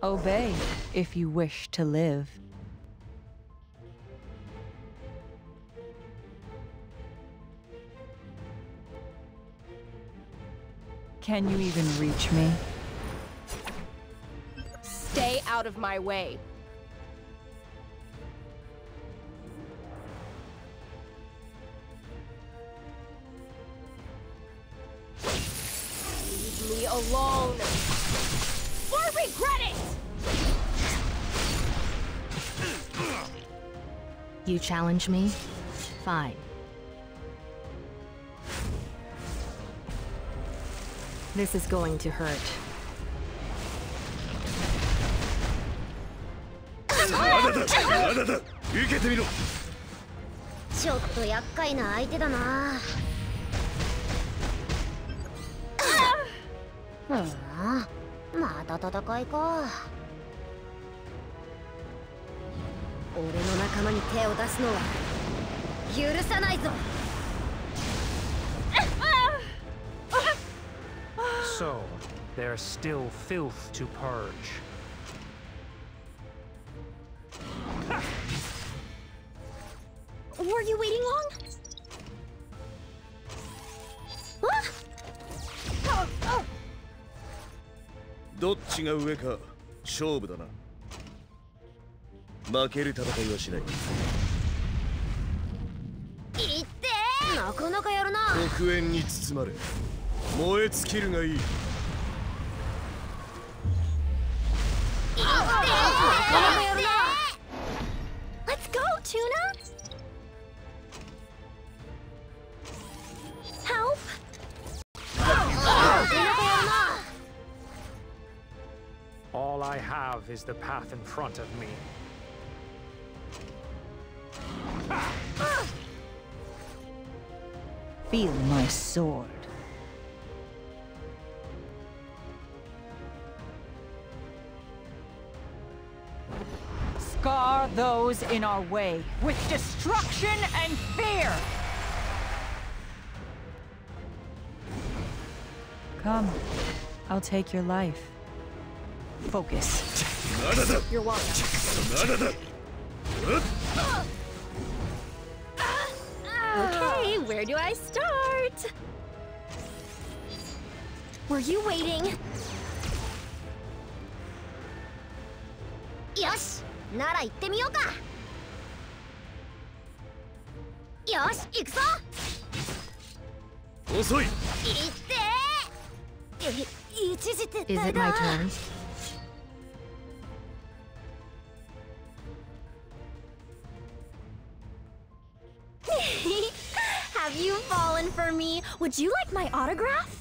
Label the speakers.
Speaker 1: Obey if you wish to live. Can you even reach me?
Speaker 2: Stay out of my way. Leave me alone. Or regret it!
Speaker 3: You challenge me? Fine. This is going to hurt.
Speaker 4: 受けてみろ。
Speaker 5: ちょっと厄介な相手だな。また戦いか。俺の仲間に手を出すのは許さないぞ。
Speaker 6: So, there's still filth to purge.
Speaker 5: Were you waiting long?
Speaker 4: どっちが上か勝負だな。負ける戦いはしない。
Speaker 5: いってー、なかなかやるな。
Speaker 4: 黒煙に包まれ燃え尽きるがいい。いって
Speaker 5: ー、なかなかやるな。Let's go, Tuna. Help.
Speaker 6: All I have is the path in front of me.
Speaker 1: Feel my sword. Scar those in our way with destruction and fear! Come, I'll take your life. Focus.
Speaker 2: You're welcome.
Speaker 5: Okay, where do I start? Were you waiting? よし、なら行ってみようか。よし、行くぞ。
Speaker 4: 遅い。
Speaker 5: 行ってー。一時撤退だ。
Speaker 3: Is it my turn?
Speaker 5: Have you fallen for me? Would you like my autograph?